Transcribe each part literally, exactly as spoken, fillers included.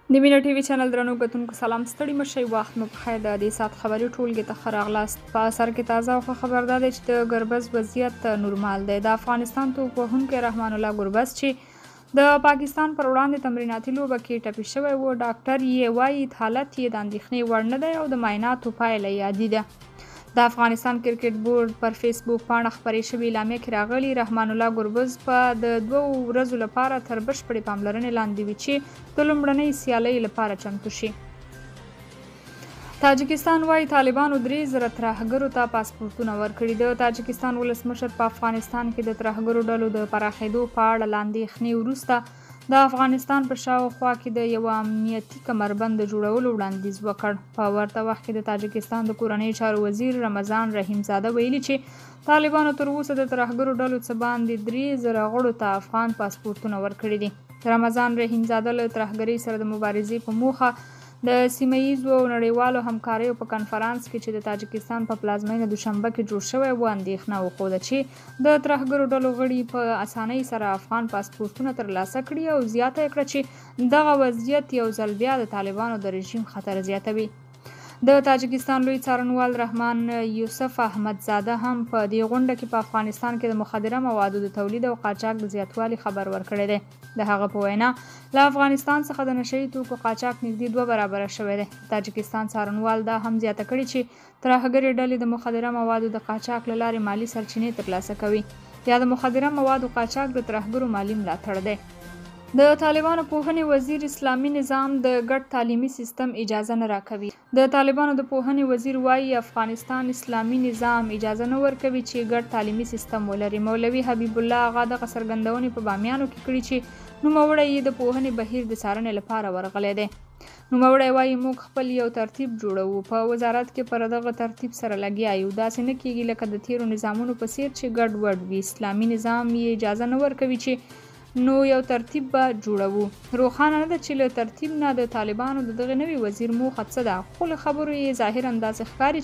د مینه ټي وي چینل درنو کتونکو سلام ستړي مشئ وخت مو په خیر د دې سات خبري ټولګي ته ښه راغلاست. په سر کې تازه او خبر دا دی چې د ګربز وضعیت نورمال دی. د افغانستان توپوهونکی رحمان الله ګربز چې د پاکستان پر وړاندې تمریناتي لوبه کې ټپي شوی و، ډاکټر یې وایي حالت یې د اندېښنې وړ نه دی او د معایناتو پایله یې عادي ده. د افغانستان کرکټ بورډ پر فیسبوک پاڼه خپرې شوې اعلامیه کې راغلي رحمان الله ګربز په د دوو ورځو لپاره تر بشپړې پاملرنې لاندې وي چې د لومړنۍ سیالۍ لپاره چمتو شي. تاجکستان وایي طالبانو درې زره ترهګرو ته پاسپورتونه ورکړي. د تاجکستان ولسمشر په افغانستان کې د ترهګرو ډلو د پراخېدو په اړه له اندېښنې وروسته د افغانستان په شاوخوا کې د یو امنیتي کمربند جوړولو وړاندیز وکړ. په ورته وخت کې د تاجکستان د کورنۍ چارو وزیر رمضان رحیم زاده ویلي چې طالبانو تر اوسه د ترهګرو ډلو څخه باندې درې زره غړو ته افغان پاسپورتونه ورکړي دي. رمضان رحیم زاده له ترهګرۍ سره د مبارزې په موخه د سیمه ییزو او نړیوالو همکاریو په کنفرانس کې چې د تاجکستان په پلازمینه دوشنبه کې جوړ شوی و اندېښنه وښوده چې د ترهګرو ډلو غړي په اسانۍ سره افغان پاسپورتونه ترلاسه کړي او زیاته یې کړه چې دغه وضعیت یو ځل بیا د طالبانو د رژیم خطر زیاتوي. د تاجکستان لوی څارنوال رحمان یوسف احمدزاده هم په دې غونډه کې په افغانستان کې د مخدره موادو د تولید او قاچاق د زیاتوالي خبر ورکړی دی. د هغه په وینا له افغانستان څخه د نشه یي توکو قاچاق نږدې دوه برابره شوی دی. تاجکستان څارنوال دا هم زیاته کړې چې ترهګرې ډلې د مخدره موادو د قاچاق له لارې مالي سرچینې ترلاسه کوي یا د مخدره موادو قاچاق د ترهګرو مالي ملاتړ دی. د طالبانو پوهنې وزیر اسلامي نظام د ګډ تعلیمي سیستم اجازه نه راکوي. د طالبانو د پوهنې وزیر وایي افغانستان اسلامي نظام اجازه نه ورکوي چې ګډ تعلیمي سیستم ولري. مولوي حبیب الله هغه دغه څرګندونې په بامیانو کې کړي چې نوموړی یې د پوهنې بهیر د څارنې لپاره ورغلی دی. نوموړی وایي موږ خپل یو ترتیب جوړوو، په وزارت کې پر دغه ترتیب سره لګیا یو. داسې نه کیږي لکه د تیرو نظامونو په څیر چې ګډ وډ وي. اسلامي نظام یې اجازه نه ورکوي چې نو یو ترتیب به جوړوو. روښانه نه ده چې له ترتیب نه د طالبانو د دغه نوي وزیر موخه څه ده، خو له خبرو یې ظاهرا داسې ښکاري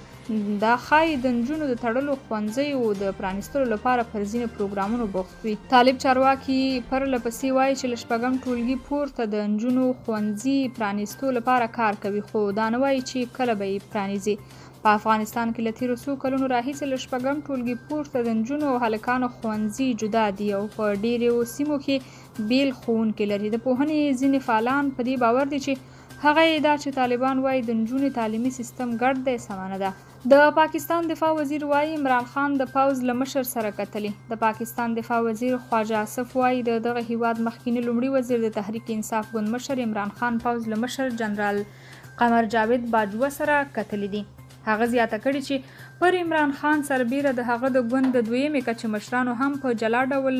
چې دا ښایي د نجونو د تړلو ښوونځیو د پرانیستلو لپاره پر ځینو پروګرامونو بوخت وي. طالب چارواکي پرله پسې وایي چې له شپږم ټولګي پورته د نجونو ښوونځي پرانیستو لپاره کار کوي، خو دا نه وایي چې کله به یې پرانیزي. په افغانستان کې له تیرو څو کلونو راهیسې له شپږم ټولګي پورته د نجونو او هلکانو ښوونځي جدا دي او په ډیرو سیمو کې بیل ښوونکي لري. د پوهنې ځینې فعالان په دې باور دي چې هغه یې دا چې طالبان وایي د نجونو تعلیمي سیستم ګډ دی سمه نه ده. د پاکستان دفاع وزیر وایي عمران خان د پوځ له مشر سره کتلي. د پاکستان دفاع وزیر خواجه اسف وایي د دغه هیواد مخکینی لومړي وزیر د تحریک انصاف ګوند مشر عمران خان پوځ له مشر جنرال قمر جاوید باجوه سره کتلي دي. هغه زیاته کړي چې پر عمران خان سربیره د هغه د ګوند د دویمې کچې مشرانو هم په جلا ډول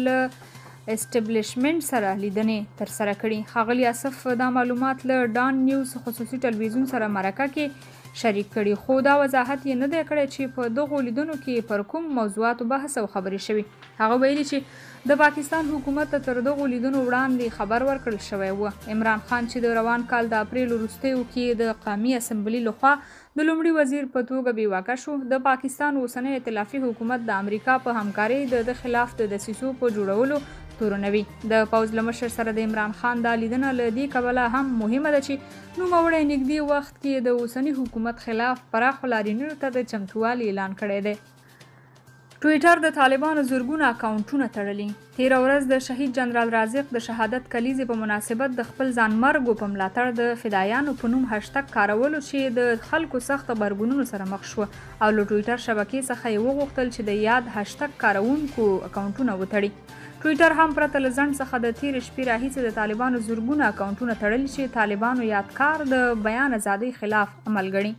له اسټبلیشمنټ سره لیدنې ترسره کړي. ښاغلي اسف دا معلومات له ډان نیوز خصوصي ټلویزیون سره مرکه کې شریک کړي، خو دا وضاحت یې نه دی کړی چې په دغو لیدنو کې پر کوم موضوعاتو بحث او خبرې شوي. هغه ویلي چې د پاکستان حکومت ته تر دغو لیدنو وړاندې خبر ورکړل شوی و. عمران خان چې د روان کال د اپریل وروستیو کې د قومي اسمبلي لخوا د لومړي وزیر په توګه بیواکه شو، د پاکستان اوسنی ائتلافي حکومت د امریکا په همکارۍ د د خلاف د دسیسو په جوړولو تورنوي. د پوځ له مشر سره د عمران خان دا لیدنه له دې کبله هم مهمه ده چې نوموړی نږدې وخت کې د اوسني حکومت خلاف پراخو لاریونونو ته د چمتووالي اعلان کړی دی. ټویټر د طالبانو زرګونه اکاونټونه تړلي. تیره ورځ د شهید جنرال رازق د شهادت کلیزې په مناسبت د خپل ځانمرګو په ملاتړ د فدایانو په نوم هشتګ کارولو چې د خلکو سخت غبرګونونو سره مخ شو او له ټویټر شبکې څخه یې وغوښتل چې د یاد هشتګ کارونکو اکاونټونه وتړي. ټویټر هم پرته له ځنډ څخه د تیرې شپې راهیسې د طالبانو زرګونه اکاونټونه تړلي چې طالبانو یادکار د بیان ازادۍ خلاف عمل ګڼي.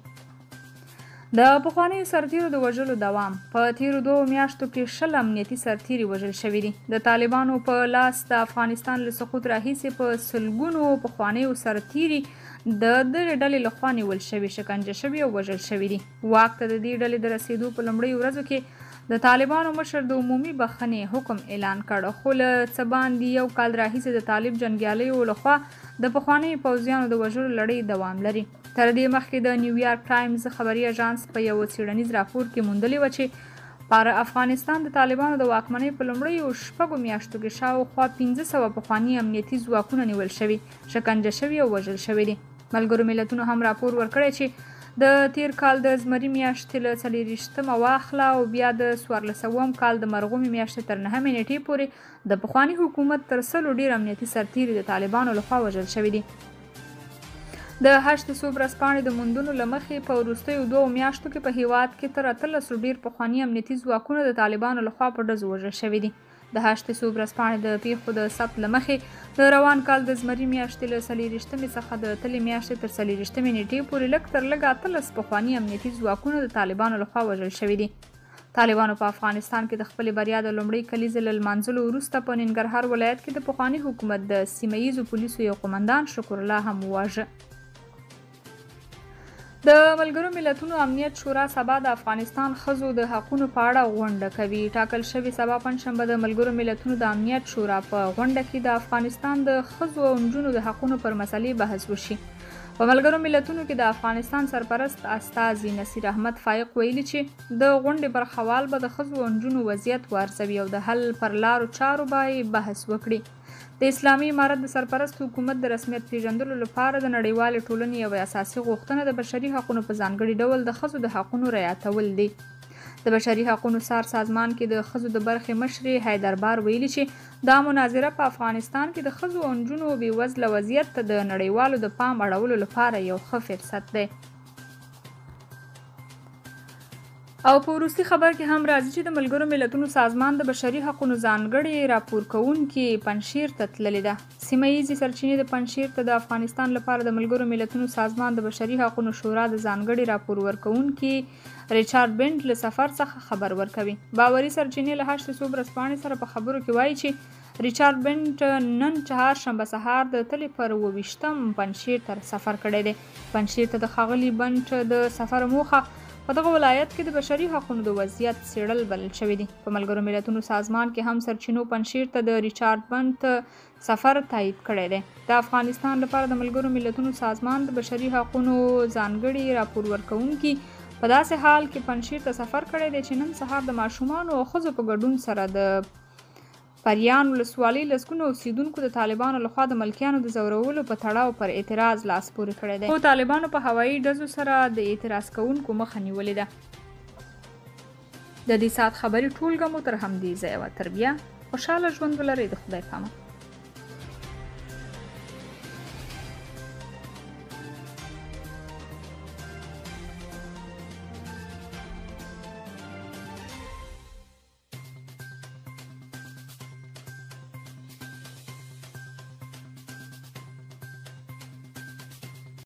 د پخوانیو سرتیرو د وژلو دوام. په تیرو دوو میاشتو کې شل امنیتي سرتیري وژل شوي دي. د طالبانو په لاس د افغانستان له سقوط راهیسې په سلګونو پخوانیو سرتیري د دغې ډلې لخوا نیول شوي، شکنجه شوي او وژل شوي دي. واک ته د دې ډلې د رسېدو په لومړیو ورځو کې د طالبانو مشر د عمومي بخښنې حکم اعلان کړ، خو له څه باندې یو کال راهیسې د طالب جنګیالیو لخوا د پخوانیو پوځیانو د وژلو لړۍ دوام لري. تر دې مخکې د نیویارک ټایمز خبري اژانس په یو څېړنیز راپور کې موندلې وه چې پر افغانستان د طالبانو د واکمنۍ په لومړیو شپږو میاشتو کې شاوخوا پنځه سوه پخواني امنیتي ځواکونه نیول شوي، شکنجه شوي او وژل شوي دي. ملګرو ملتونو هم راپور ورکړی چې د تیر کال د زمري میاشتې له څلېرویشتمه واخله او بیا د څوارلسوم کال د مرغومې میاشتې تر نهمې نیټې پورې د پخواني حکومت تر سلو ډېر امنیتي سرتیري د طالبانو لخوا وژل شوي دي. د هشت صوب ورځپاڼې د موندنو له مخې په وروستیو دوو میاشتو کې په هیواد کې تر اتلسو ډېر پخواني امنیتي ځواکونه د طالبانو لخوا په ډزو وژل شوي دي. د هشت صوب ورځپاڼې د پیښو د ثبت له مخې د روان کال د زمري میاشتې له څلېرویشتمې څخه د اتلې میاشتې تر څلېرویشتمې نیټې پورې لږ تر لږه اتلس پخواني امنیتي ځواکونه د طالبانو لخوا وژل شوي دي. طالبانو په افغانستان کې د خپلې بریا د لومړۍ کلیزې له لمانځلو وروسته په ننګرهار ولایت کې د پخواني حکومت د سیمه ییزو پولیسو یو قمندان شکر الله هم وواژه. د ملګرو ملتونو امنیت شورا سبا د افغانستان ښځو د حقونو په اړه غونډه کوي. ټاکل شوې سبا پنجشنبه د ملګرو ملتونو د امنیت شورا په غونډه کې د افغانستان د ښځو او نجونو د حقونو پر مسلې بحث وشي. په ملګرو ملتونو کې د افغانستان سرپرست استازي نصیر احمد فایق ویلي چې د غونډې برخوال به د ښځو او نجونو وضعیت وارزوي او د حل پر لارو چارو به بحث وکړي. د اسلامي امارت د سرپرست حکومت د رسمیت پیژندلو لپاره د نړیوالې ټولنې یوه اساسي غوښتنه د بشري حقونو په ځانګړي ډول د ښځو د حقونو رعایتول دي. د بشري حقونو څار سازمان کې د ښځو د برخې مشرې حیدربار ویلي چې دا مناظره په افغانستان کې د ښځو او نجونو بېوزله وضعیت ته د نړیوالو د پام اړولو لپاره یو ښه فرصت دی. او په وروستي خبر کې هم راځي چې د ملګرو ملتونو سازمان د بشري حقونو ځانګړې راپور کوونکي پنجشیر ته تللې ده. سیمه ییزې سرچینې د پنجشیر ته د افغانستان لپاره د ملګرو ملتونو سازمان د بشري حقونو شورا د ځانګړي راپور ورکوونکي ریچارډ بنټ له سفر څخه خبر ورکوي. باوري سرچینې له هشت صوب ورځپاڼې سره په خبرو کې وایي چې ریچارډ بنټ نن چهارشنبه سهار د تلې پر اووه ویشتم پنجشیر ته سفر کړی دی. پنجشیر ته د ښاغلي بنټ د سفر موخه په دغه ولایت کې د بشري حقونو د وضعیت څېړل بلل شوي دي. په ملګرو ملتونو سازمان کې هم سرچینو پنجشیر ته د ریچارډ بنټ سفر تایید کړی دی. د افغانستان لپاره د ملګرو ملتونو سازمان د بشري حقونو ځانګړي راپور ورکوونکي په داسې حال کې پنجشیر ته سفر کړی دی چې نن سهار د ماشومانو او ښځو په ګډون سره د پریان ولسوالۍ لسګونو اوسیدونکو د طالبانو لخوا د ملکیانو د ځورولو په تړاو پر اعتراض لاس پورې کړی دی. خو طالبانو په هوایي ډزو سره د اعتراض کوونکو مخه نیولې ده. د دې ساعت خبري ټولګه مو تر همدې ځایه وه. تر بیا خوشحاله ژوند ولرئ. د خدای پامه.